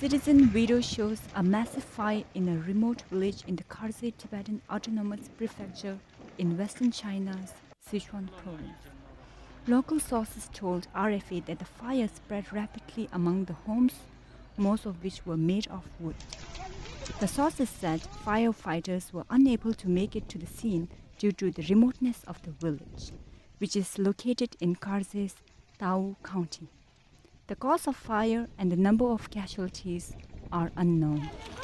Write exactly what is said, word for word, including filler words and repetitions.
citizen video shows a massive fire in a remote village in the Kharze Tibetan Autonomous Prefecture in western China's Sichuan province. Local sources told R F A that the fire spread rapidly among the homes, most of which were made of wood. The sources said firefighters were unable to make it to the scene due to the remoteness of the village, which is located in Kharze's Tao County. The cause of fire and the number of casualties are unknown.